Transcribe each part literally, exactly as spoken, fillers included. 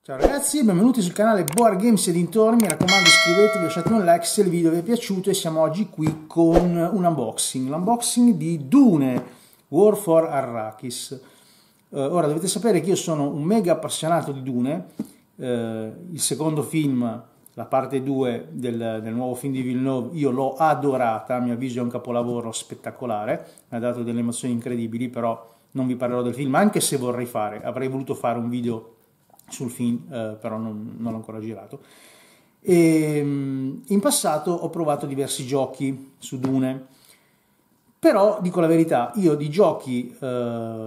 Ciao ragazzi e benvenuti sul canale Board Games e dintorni. Mi raccomando, iscrivetevi, lasciate un like se il video vi è piaciuto e siamo oggi qui con un unboxing, l'unboxing di Dune War for Arrakis. Uh, ora dovete sapere che io sono un mega appassionato di Dune, uh, il secondo film, la parte due del, del nuovo film di Villeneuve, io l'ho adorata, a mio avviso è un capolavoro spettacolare, mi ha dato delle emozioni incredibili, però non vi parlerò del film, anche se vorrei fare, avrei voluto fare un video sul film, eh, però non, non l'ho ancora girato. E, in passato ho provato diversi giochi su Dune, però dico la verità, io di giochi eh,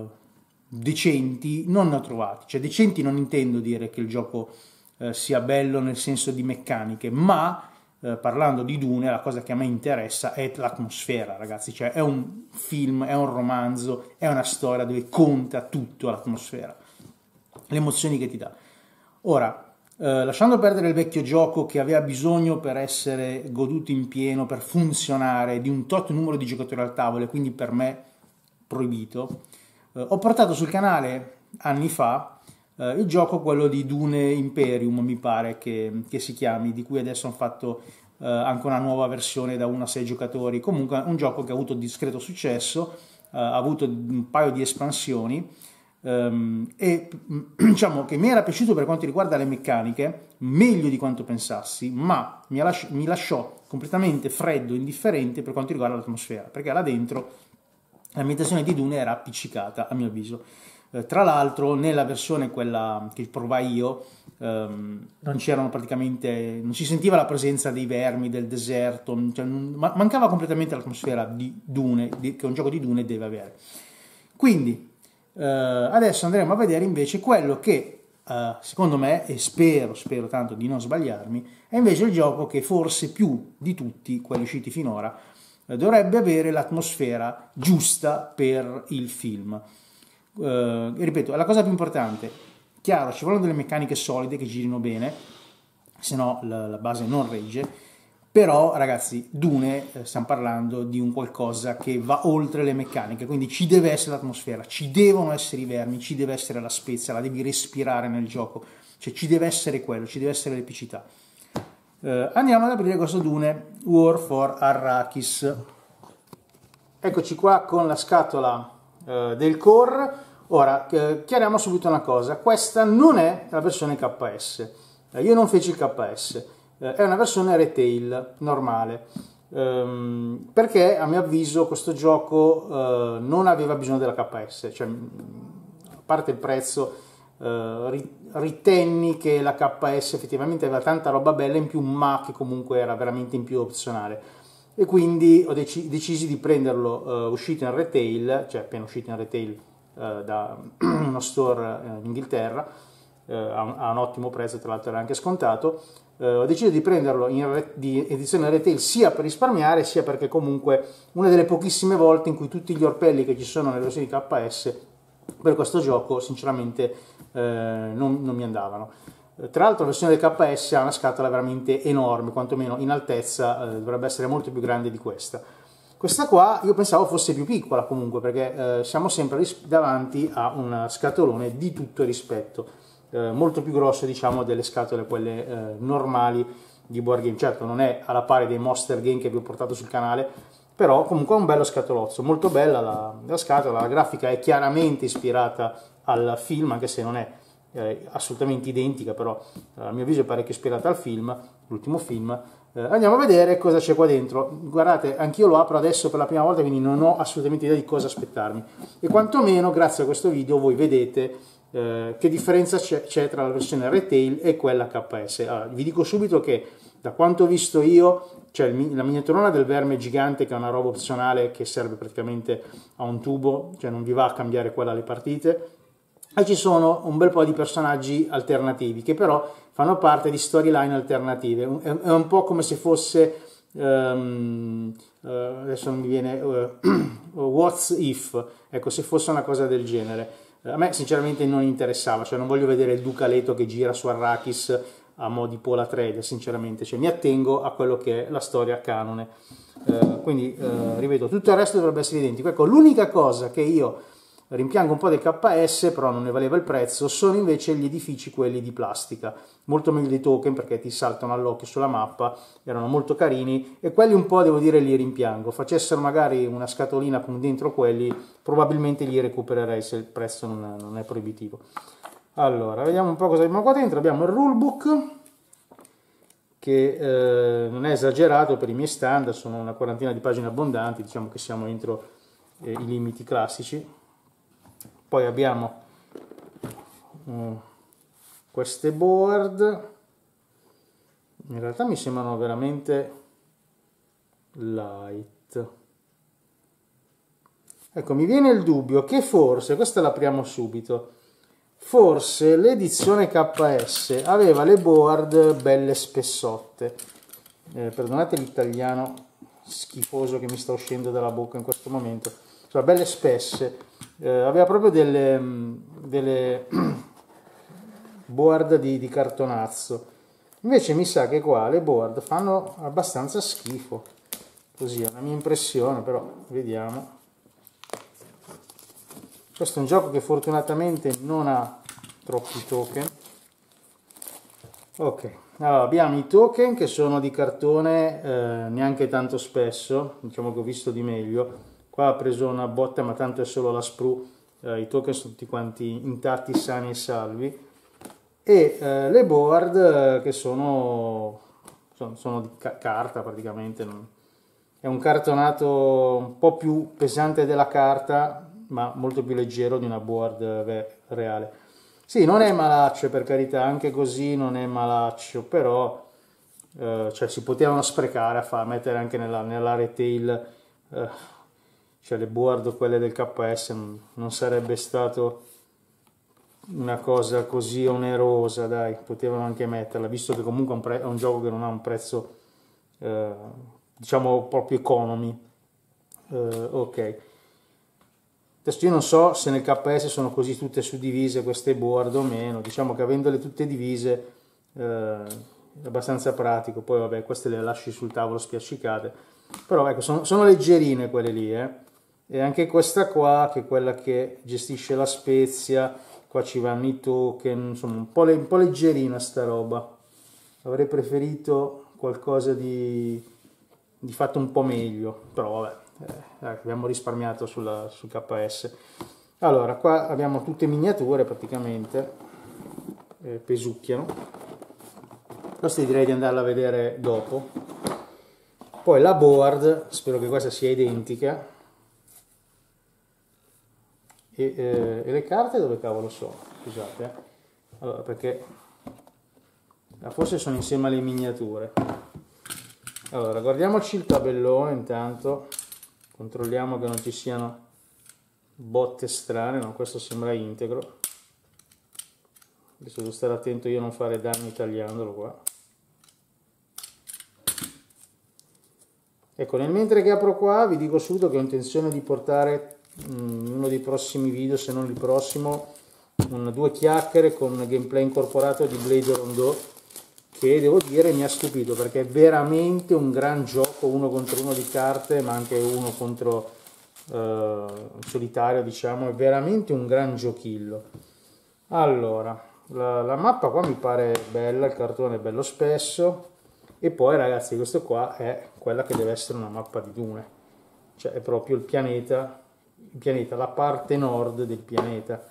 decenti non ne ho trovati. Cioè decenti non intendo dire che il gioco eh, sia bello nel senso di meccaniche, ma eh, parlando di Dune la cosa che a me interessa è l'atmosfera, ragazzi. Cioè è un film, è un romanzo, è una storia dove conta tutto l'atmosfera, le emozioni che ti dà. Ora, eh, lasciando perdere il vecchio gioco che aveva bisogno per essere goduto in pieno, per funzionare, di un tot numero di giocatori al tavolo e quindi per me proibito, eh, ho portato sul canale anni fa eh, il gioco, quello di Dune Imperium, mi pare che, che si chiami, di cui adesso hanno fatto eh, anche una nuova versione da uno a sei giocatori. Comunque un gioco che ha avuto discreto successo, eh, ha avuto un paio di espansioni. Um, e diciamo che mi era piaciuto per quanto riguarda le meccaniche, meglio di quanto pensassi, ma mi, lasci mi lasciò completamente freddo, indifferente per quanto riguarda l'atmosfera, perché là dentro l'ambientazione di Dune era appiccicata, a mio avviso. Eh, tra l'altro nella versione quella che provai io um, non c'erano praticamente, non si sentiva la presenza dei vermi, del deserto, cioè non, mancava completamente l'atmosfera di Dune, di, che un gioco di Dune deve avere. Quindi Uh, adesso andremo a vedere invece quello che uh, secondo me, e spero, spero tanto di non sbagliarmi, è invece il gioco che forse più di tutti quelli usciti finora uh, dovrebbe avere l'atmosfera giusta per il film. Uh, e ripeto, è la cosa più importante. Chiaro, ci vogliono delle meccaniche solide che girino bene, se no la, la base non regge. Però ragazzi, Dune, eh, stiamo parlando di un qualcosa che va oltre le meccaniche, quindi ci deve essere l'atmosfera, ci devono essere i vermi, ci deve essere la spezia, la devi respirare nel gioco, cioè ci deve essere quello, ci deve essere l'epicità. Eh, andiamo ad aprire questo Dune War for Arrakis. Eccoci qua con la scatola eh, del core. Ora, eh, chiariamo subito una cosa, questa non è la versione K S, eh, io non feci il K S. È una versione retail normale, ehm, perché a mio avviso questo gioco eh, non aveva bisogno della K S, cioè, a parte il prezzo, eh, ritenni che la K S effettivamente aveva tanta roba bella in più, ma che comunque era veramente in più opzionale, e quindi ho dec decisi di prenderlo eh, uscito in retail, cioè appena uscito in retail eh, da uno store in Inghilterra, eh, a, un, a un ottimo prezzo, tra l'altro era anche scontato. Uh, ho deciso di prenderlo in di edizione retail sia per risparmiare, sia perché comunque una delle pochissime volte in cui tutti gli orpelli che ci sono nelle versioni K S per questo gioco sinceramente uh, non, non mi andavano. Uh, tra l'altro la versione del K S ha una scatola veramente enorme, quantomeno in altezza uh, dovrebbe essere molto più grande di questa. Questa qua io pensavo fosse più piccola comunque, perché uh, siamo sempre davanti a un scatolone di tutto rispetto. Eh, molto più grosso, diciamo, delle scatole quelle eh, normali di board game. Certo non è alla pari dei Monster Game che vi ho portato sul canale, però comunque è un bello scatolozzo, molto bella la, la scatola, la grafica è chiaramente ispirata al film, anche se non è eh, assolutamente identica, però eh, a mio avviso è parecchio ispirata al film, l'ultimo film. Eh, andiamo a vedere cosa c'è qua dentro. Guardate, anch'io lo apro adesso per la prima volta, quindi non ho assolutamente idea di cosa aspettarmi, e quantomeno grazie a questo video voi vedete Eh, che differenza c'è tra la versione retail e quella K S. Allora, vi dico subito che da quanto ho visto io c'è la miniaturona del verme gigante, che è una roba opzionale che serve praticamente a un tubo, cioè non vi va a cambiare quella alle partite, e ci sono un bel po' di personaggi alternativi che però fanno parte di storyline alternative. È, è un po' come se fosse um, uh, adesso non mi viene uh, What's If, ecco, se fosse una cosa del genere. A me sinceramente non interessava, cioè non voglio vedere il Duca Leto che gira su Arrakis a mo' di Paul Atreides, sinceramente, cioè mi attengo a quello che è la storia canone. Eh, quindi, eh, ripeto, tutto il resto dovrebbe essere identico. Ecco, l'unica cosa che io rimpiango un po' del K S, però non ne valeva il prezzo, sono invece gli edifici quelli di plastica, molto meglio dei token perché ti saltano all'occhio sulla mappa, erano molto carini e quelli un po' devo dire li rimpiango, facessero magari una scatolina con dentro quelli, probabilmente li recupererei se il prezzo non è, non è proibitivo. Allora, vediamo un po' cosa abbiamo qua dentro, abbiamo il rulebook, che eh, non è esagerato per i miei standard, sono una quarantina di pagine abbondanti, diciamo che siamo entro eh, i limiti classici. Poi abbiamo uh, queste board, in realtà mi sembrano veramente light. Ecco, mi viene il dubbio che forse, questa l'apriamo subito, forse l'edizione K S aveva le board belle spessotte. Eh, perdonate l'italiano schifoso che mi sta uscendo dalla bocca in questo momento, cioè belle spesse. Eh, aveva proprio delle, delle board di, di cartonazzo. Invece mi sa che qua le board fanno abbastanza schifo, così è la mia impressione, però vediamo. Questo è un gioco che fortunatamente non ha troppi token. Ok, allora abbiamo i token che sono di cartone, eh, neanche tanto spesso, diciamo che ho visto di meglio. Qua ha preso una botta, ma tanto è solo la sprue, eh, i token sono tutti quanti intatti, sani e salvi. E eh, le board eh, che sono, sono, sono di ca carta praticamente, non... è un cartonato un po' più pesante della carta, ma molto più leggero di una board reale. Sì, non è malaccio, per carità, anche così non è malaccio, però eh, cioè, si potevano sprecare a far mettere anche nella, nella retail, eh, cioè le board, quelle del K S, non, non sarebbe stato una cosa così onerosa, dai, potevano anche metterla, visto che comunque è un, è un gioco che non ha un prezzo, eh, diciamo, proprio economy. Eh, ok. Adesso io non so se nel K S sono così tutte suddivise queste board o meno, diciamo che avendole tutte divise eh, è abbastanza pratico, poi vabbè queste le lasci sul tavolo spiaccicate, però ecco sono, sono leggerine quelle lì, eh. E anche questa qua che è quella che gestisce la spezia, qua ci vanno i token, insomma un po', un po' leggerina sta roba, avrei preferito qualcosa di, di fatto un po' meglio, però vabbè. Eh, abbiamo risparmiato sulla, sul K S. Allora qua abbiamo tutte miniature praticamente, eh, pesucchiano, queste direi di andarla a vedere dopo. Poi la board, spero che questa sia identica, e, eh, e le carte dove cavolo sono, scusate, eh. Allora perché forse sono insieme alle miniature. Allora guardiamoci il tabellone intanto. Controlliamo che non ci siano botte strane, no, questo sembra integro. Adesso devo stare attento io a non fare danni tagliandolo qua. Ecco, nel mentre che apro qua vi dico subito che ho intenzione di portare in uno dei prossimi video, se non il prossimo, un, due chiacchiere con gameplay incorporato di Blade Rondeau, che devo dire mi ha stupito perché è veramente un gran gioco, uno contro uno di carte, ma anche uno contro eh, solitario, diciamo, è veramente un gran giochillo. Allora, la, la mappa qua mi pare bella, il cartone è bello spesso, e poi ragazzi questo qua è quella che deve essere una mappa di dune, cioè è proprio il pianeta, il pianeta, la parte nord del pianeta.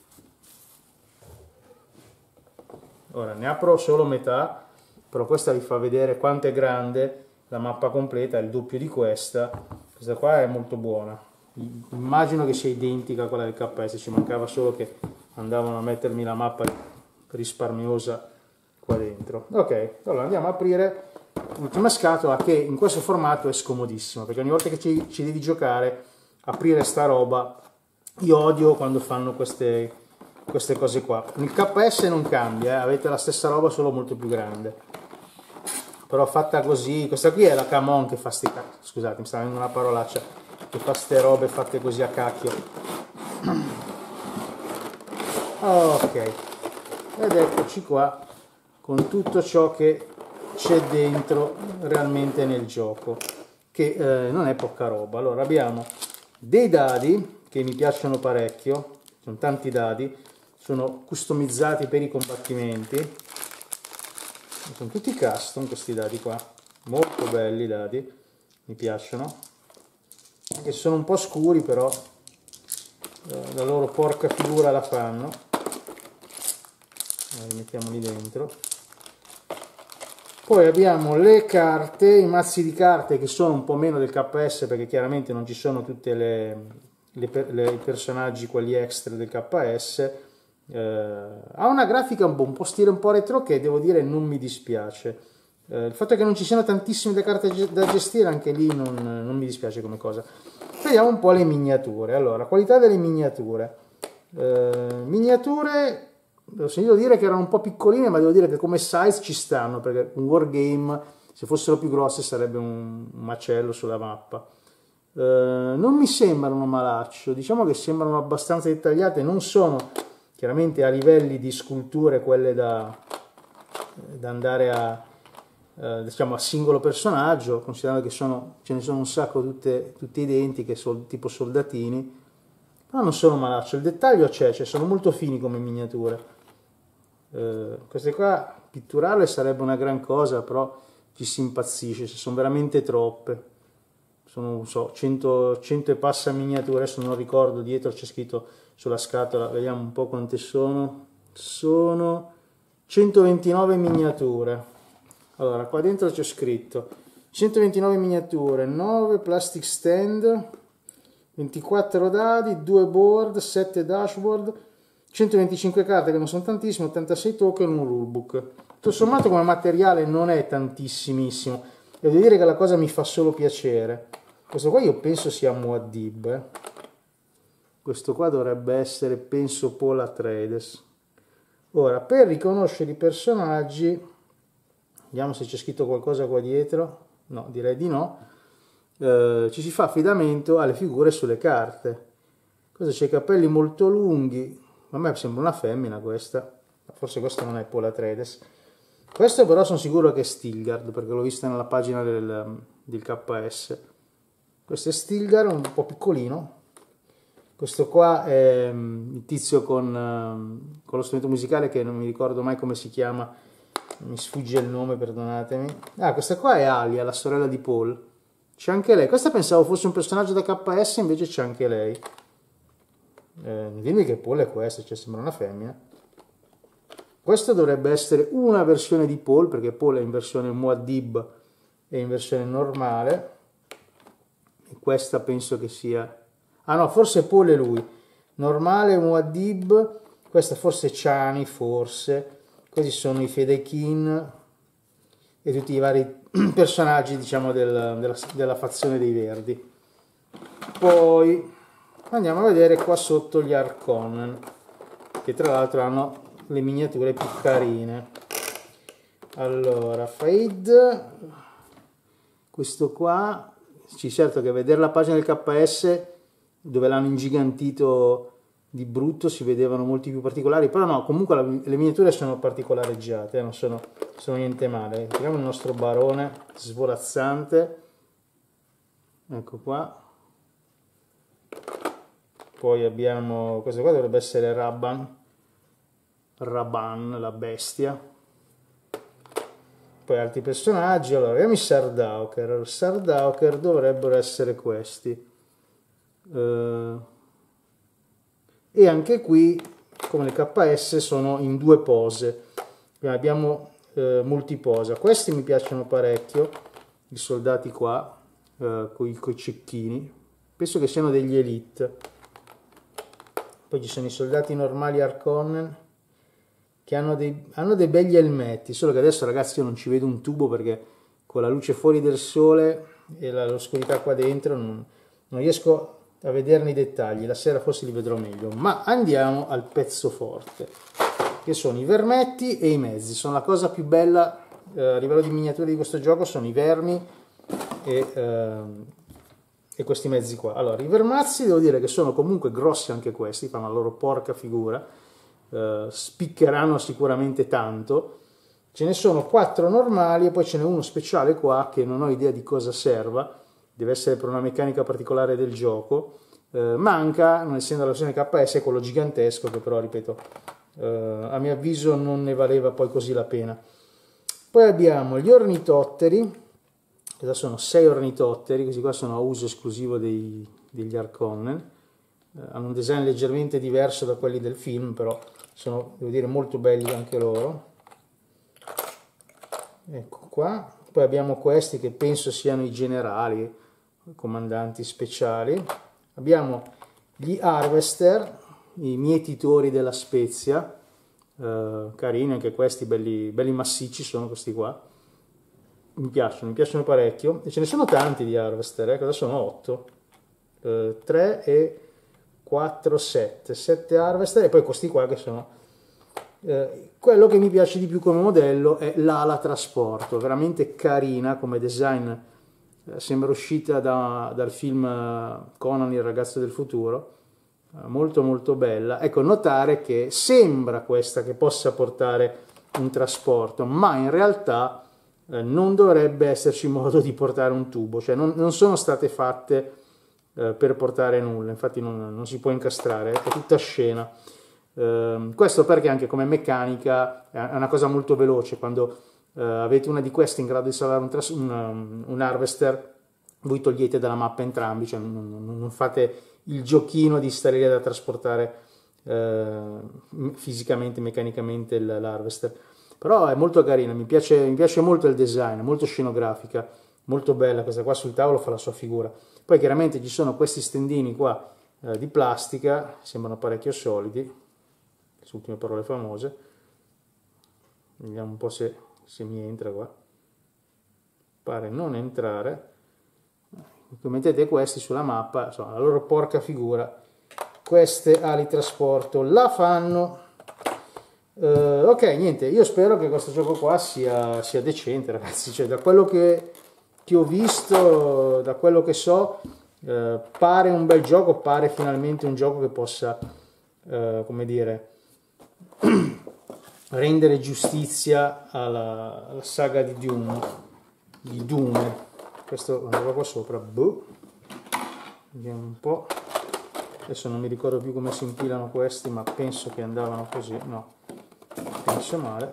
Ora ne apro solo metà, però questa vi fa vedere quanto è grande la mappa completa, è il doppio di questa. Questa qua è molto buona, immagino che sia identica a quella del K S, ci mancava solo che andavano a mettermi la mappa risparmiosa qua dentro. Ok, allora andiamo a aprire l'ultima scatola, che in questo formato è scomodissima, perché ogni volta che ci, ci devi giocare, aprire sta roba, io odio quando fanno queste... queste cose qua. Il K S non cambia, eh? Avete la stessa roba solo molto più grande, però fatta così. Questa qui è la Camon che fa ste cacchio, scusate mi sta venendo una parolaccia, che fa ste robe fatte così a cacchio. Ok, ed eccoci qua con tutto ciò che c'è dentro realmente nel gioco, che eh, non è poca roba. Allora abbiamo dei dadi che mi piacciono parecchio, sono tanti dadi, sono customizzati per i combattimenti, sono tutti custom questi dadi qua, molto belli i dadi, mi piacciono, anche se sono un po' scuri però eh, la loro porca figura la fanno. Li mettiamo lì dentro. Poi abbiamo le carte, i mazzi di carte che sono un po' meno del K S perché chiaramente non ci sono tutti le, le, le, i personaggi, quelli extra del K S. Eh, ha una grafica un po', un po' stile un po' retro che devo dire non mi dispiace. Eh, il fatto che non ci siano tantissime le carte da gestire anche lì non, non mi dispiace come cosa. Vediamo un po' le miniature. Allora, qualità delle miniature. Eh, miniature... Ho sentito dire che erano un po' piccoline, ma devo dire che come size ci stanno, perché un wargame, se fossero più grosse, sarebbe un macello sulla mappa. Eh, non mi sembrano malaccio, diciamo che sembrano abbastanza dettagliate, non sono chiaramente a livelli di sculture quelle da, da andare a, eh, diciamo, a singolo personaggio, considerando che sono, ce ne sono un sacco tutte, tutte identiche, sol, tipo soldatini, però non sono malaccio, il dettaglio c'è, cioè sono molto fini come miniature. Uh, queste qua pitturarle sarebbe una gran cosa, però ci si impazzisce se sono veramente troppe. Sono, non so, cento, cento e passa miniature, adesso non ricordo, dietro c'è scritto sulla scatola, vediamo un po' quante sono. Sono centoventinove miniature. Allora, qua dentro c'è scritto centoventinove miniature, nove plastic stand, ventiquattro dadi, due board, sette dashboard, centoventicinque carte che non sono tantissime, ottantasei token, un rulebook. Tutto sommato come materiale non è tantissimissimo. Devo dire che la cosa mi fa solo piacere. Questo qua io penso sia Muad'Dib. Eh. Questo qua dovrebbe essere, penso, Paul Atreides. Ora, per riconoscere i personaggi, vediamo se c'è scritto qualcosa qua dietro. No, direi di no. Eh, ci si fa affidamento alle figure sulle carte. Cosa c'è? Capelli molto lunghi. A me sembra una femmina questa, forse questo non è Paul Atreides. Questo però sono sicuro che è Stilgar, perché l'ho vista nella pagina del, del K S. Questo è Stilgar, un po' piccolino. Questo qua è um, il tizio con, um, con lo strumento musicale che non mi ricordo mai come si chiama, mi sfugge il nome, perdonatemi. Ah, questa qua è Alia, la sorella di Paul. C'è anche lei. Questa pensavo fosse un personaggio da K S, invece c'è anche lei. Eh, dimmi che Paul è questo, cioè sembra una femmina. Questo dovrebbe essere una versione di Paul, perché Paul è in versione Muad'Dib e in versione normale. E questa penso che sia... Ah no, forse Paul è lui. Normale, Muad'Dib, questa forse è Chani, forse. Questi sono i Fedaykin e tutti i vari personaggi, diciamo, del, della, della fazione dei Verdi. Poi... andiamo a vedere qua sotto gli Harkonnen, che tra l'altro hanno le miniature più carine. Allora, Faid, questo qua, sì, certo che vedere la pagina del K S dove l'hanno ingigantito di brutto si vedevano molti più particolari, però no, comunque la, le miniature sono particolareggiate, eh, non sono, sono niente male. Vediamo il nostro barone svolazzante, ecco qua. Poi abbiamo, questo qua dovrebbe essere Rabban, Rabban, la bestia. Poi altri personaggi, allora vediamo i Sardaukar. I Sardaukar dovrebbero essere questi. Uh, e anche qui, come le K S, sono in due pose. Abbiamo uh, multiposa. Questi mi piacciono parecchio, i soldati qua, uh, con i cecchini. Penso che siano degli Elite. Poi ci sono i soldati normali Harkonnen che hanno dei, hanno dei begli elmetti, solo che adesso ragazzi io non ci vedo un tubo perché con la luce fuori del sole e l'oscurità qua dentro non, non riesco a vederne i dettagli, la sera forse li vedrò meglio. Ma andiamo al pezzo forte, che sono i vermetti e i mezzi. Sono la cosa più bella eh, a livello di miniature di questo gioco, sono i vermi e... Eh, e questi mezzi qua. Allora, i vermazzi devo dire che sono comunque grossi anche questi, fanno la loro porca figura, eh, spiccheranno sicuramente tanto. Ce ne sono quattro normali e poi ce n'è uno speciale qua che non ho idea di cosa serva, deve essere per una meccanica particolare del gioco, eh, manca, non essendo la versione K S, quello gigantesco che però, ripeto, eh, a mio avviso non ne valeva poi così la pena. Poi abbiamo gli ornitotteri, che sono sei ornitotteri, questi qua sono a uso esclusivo dei, degli Harkonnen, eh, hanno un design leggermente diverso da quelli del film, però sono, devo dire, molto belli anche loro. Ecco qua. Poi abbiamo questi che penso siano i generali, i comandanti speciali. Abbiamo gli Harvester, i mietitori della spezia, eh, carini anche questi, belli, belli massicci sono questi qua. Mi piacciono, mi piacciono parecchio. E ce ne sono tanti di Harvester, eh? Cosa sono? otto, eh, tre e quattro, sette. sette Harvester e poi questi qua che sono... Eh, quello che mi piace di più come modello è l'ala trasporto, veramente carina come design, eh, sembra uscita da, dal film Conan il ragazzo del futuro, eh, molto molto bella. Ecco, notare che sembra questa che possa portare un trasporto, ma in realtà eh, non dovrebbe esserci modo di portare un tubo, cioè non, non sono state fatte eh, per portare nulla, infatti non, non si può incastrare, è tutta scena. Uh, questo perché anche come meccanica è una cosa molto veloce. Quando uh, avete una di queste in grado di salvare un, un, um, un harvester, voi togliete dalla mappa entrambi, cioè non, non, non fate il giochino di stare lì da trasportare uh, fisicamente, meccanicamente l'harvester. Però è molto carina, mi piace, mi piace molto il design, molto scenografica, molto bella. Questa qua sul tavolo fa la sua figura. Poi chiaramente ci sono questi stendini qua uh, di plastica, sembrano parecchio solidi, le ultime parole famose. Vediamo un po' se, se mi entra qua. Pare non entrare. Come mettete questi sulla mappa, insomma, la loro porca figura, queste ali trasporto la fanno. Uh, ok, niente, io spero che questo gioco qua sia, sia decente, ragazzi. Cioè, da quello che, che ho visto, da quello che so, uh, pare un bel gioco, pare finalmente un gioco che possa, uh, come dire, rendere giustizia alla, alla saga di Dune, di Dune. Questo andava qua sopra, boh. Vediamo un po', adesso non mi ricordo più come si impilano questi, ma penso che andavano così, no, penso male.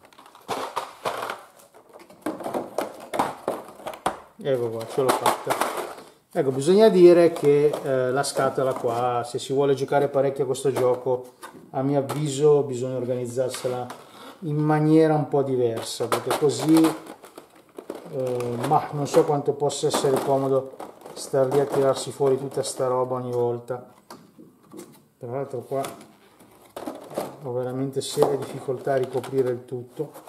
Ecco qua, ce l'ho fatta. Ecco, bisogna dire che eh, la scatola qua, se si vuole giocare parecchio a questo gioco, a mio avviso bisogna organizzarsela in maniera un po' diversa, perché così, eh, ma non so quanto possa essere comodo star lì a tirarsi fuori tutta sta roba ogni volta. Tra l'altro qua ho veramente serie difficoltà a ricoprire il tutto.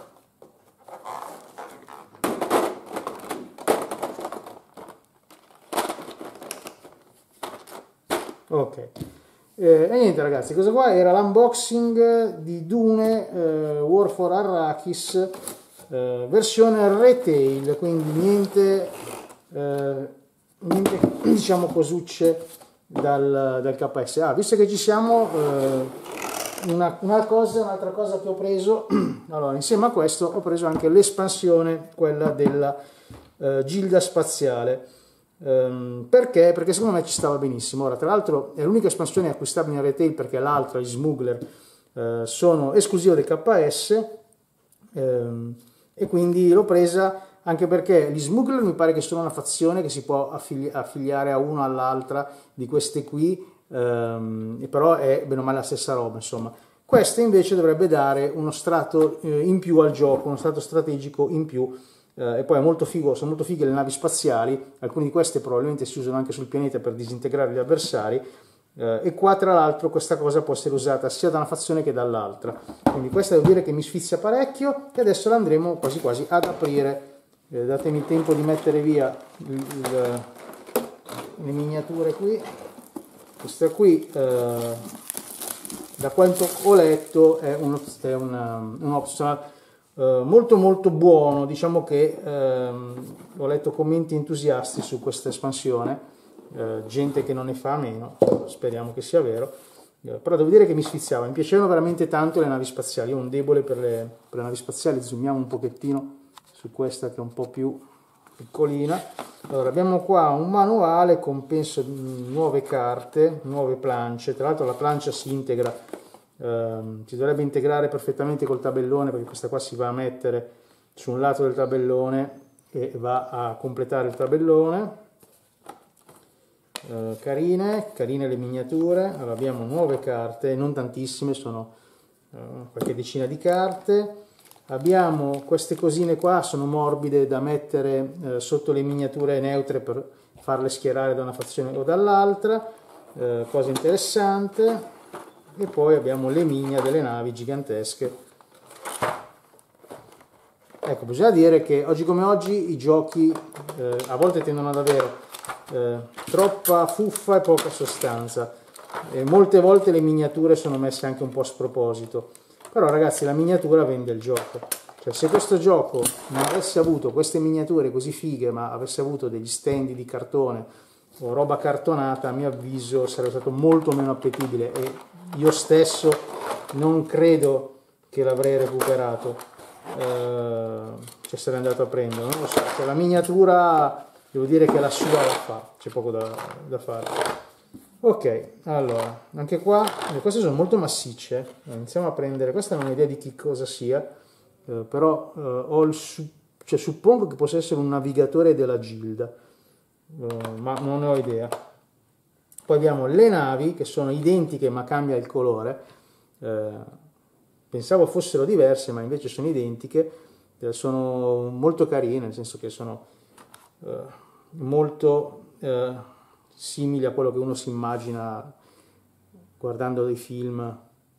Ok, eh, e niente ragazzi, questo qua era l'unboxing di Dune eh, War for Arrakis, eh, versione retail, quindi niente, eh, niente diciamo cosucce dal, dal K S. Ah, visto che ci siamo, eh, una, una cosa, un'altra cosa che ho preso, allora insieme a questo ho preso anche l'espansione, quella della eh, Gilda Spaziale. Um, perché? Perché secondo me ci stava benissimo. Ora, tra l'altro, è l'unica espansione acquistabile in retail, perché l'altra, gli Smuggler, uh, sono esclusive del K S, um, e quindi l'ho presa anche perché gli Smuggler mi pare che sono una fazione che si può affili affiliare a una all'altra di queste qui, um, e però è bene o male la stessa roba, insomma. Questa invece dovrebbe dare uno strato eh, in più al gioco, uno strato strategico in più. Uh, e poi è molto figo, sono molto fighe le navi spaziali, alcune di queste probabilmente si usano anche sul pianeta per disintegrare gli avversari, uh, e qua tra l'altro questa cosa può essere usata sia da una fazione che dall'altra, quindi questa devo dire che mi sfizia parecchio, e adesso la andremo quasi quasi ad aprire. Eh, datemi il tempo di mettere via il, il, le miniature qui. Questa qui, uh, da quanto ho letto, è un, è una, un optional Uh, molto molto buono. Diciamo che um, ho letto commenti entusiasti su questa espansione, uh, gente che non ne fa a meno, speriamo che sia vero, uh, però devo dire che mi sfiziava, mi piacevano veramente tanto le navi spaziali. Io ho un debole per le, per le navi spaziali. Zoomiamo un pochettino su questa che è un po' più piccolina. Allora, abbiamo qua un manuale con, penso, nuove carte, nuove plance. Tra l'altro la plancia si integra, ehm, si dovrebbe integrare perfettamente col tabellone, perché questa qua si va a mettere su un lato del tabellone e va a completare il tabellone. Eh, carine, carine le miniature. Allora, abbiamo nuove carte, non tantissime, sono eh, qualche decina di carte. Abbiamo queste cosine qua, sono morbide da mettere eh, sotto le miniature neutre per farle schierare da una fazione o dall'altra, eh, cosa interessante. E poi abbiamo le migna delle navi gigantesche. Ecco, bisogna dire che oggi come oggi i giochi eh, a volte tendono ad avere eh, troppa fuffa e poca sostanza, e molte volte le miniature sono messe anche un po' a sproposito. Però ragazzi, la miniatura vende il gioco. Cioè, se questo gioco non avesse avuto queste miniature così fighe, ma avesse avuto degli stand di cartone o roba cartonata, a mio avviso sarebbe stato molto meno appetibile, e io stesso non credo che l'avrei recuperato, eh, cioè sarei andato a prendere, non lo so. Cioè, la miniatura, devo dire che la sua la fa, c'è poco da, da fare. Ok, allora, anche qua, queste sono molto massicce, iniziamo a prendere, questa non ho idea di che cosa sia, eh, però eh, ho il su, cioè, suppongo che possa essere un navigatore della Gilda, eh, ma non ne ho idea. Poi abbiamo le navi, che sono identiche ma cambia il colore, eh, pensavo fossero diverse ma invece sono identiche, eh, sono molto carine, nel senso che sono eh, molto... Eh, simili a quello che uno si immagina guardando dei film.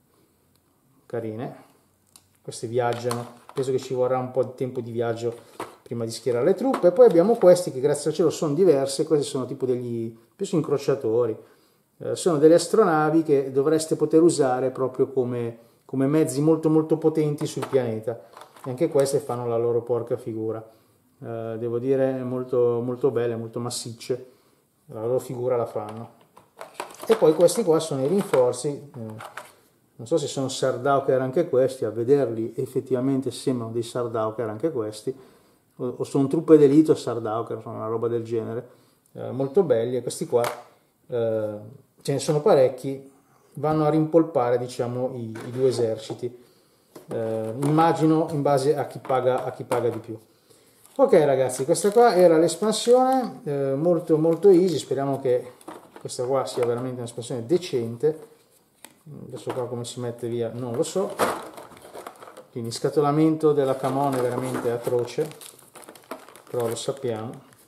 Carine, queste viaggiano, penso che ci vorrà un po' di tempo di viaggio prima di schierare le truppe. E poi abbiamo questi che grazie al cielo sono diverse, questi sono tipo degli, penso, incrociatori, eh, sono delle astronavi che dovreste poter usare proprio come, come mezzi molto molto potenti sul pianeta, e anche queste fanno la loro porca figura, eh, devo dire molto, molto belle, molto massicce, la loro figura la fanno. E poi questi qua sono i rinforzi, eh, non so se sono Sardauker anche questi, a vederli effettivamente sembrano dei Sardauker anche questi, o, o sono truppe d'elite o Sardauker, sono una roba del genere, eh, molto belli. E questi qua eh, ce ne sono parecchi, vanno a rimpolpare, diciamo, i, i due eserciti, eh, immagino in base a chi paga, a chi paga di più. Ok ragazzi, questa qua era l'espansione, eh, molto molto easy, speriamo che questa qua sia veramente un'espansione decente. Adesso qua come si mette via non lo so, quindi scatolamento della Camon è veramente atroce, però lo sappiamo.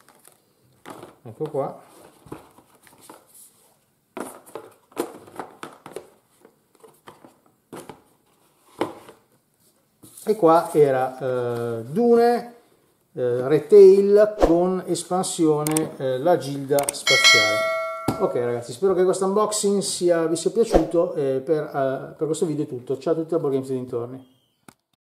Ecco qua. E qua era eh, Dune, Uh, retail con espansione uh, la Gilda spaziale. Ok ragazzi, spero che questo unboxing sia, vi sia piaciuto, e per, uh, per questo video è tutto. Ciao a tutti da Board Games e dintorni.